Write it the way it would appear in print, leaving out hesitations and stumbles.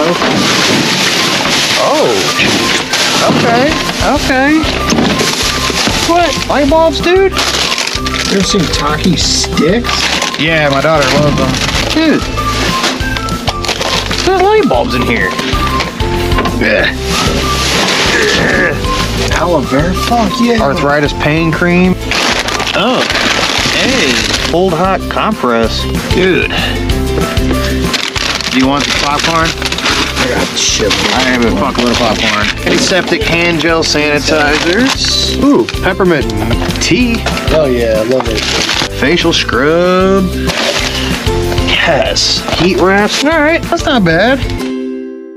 smoke. Oh. Okay. What? Light bulbs, dude? You ever seen Taki sticks? Yeah, my daughter loves them. Dude. There's light bulbs in here. Aloe vera? Fuck yeah. Arthritis pain cream. Oh. Hey. Cold hot compress. Dude. Do you want some popcorn? I got shit. I have a fuckload of popcorn. Antiseptic hand gel sanitizers. Ooh, peppermint tea. Oh yeah, I love it. Facial scrub. Yes. Heat wraps. All right, that's not bad.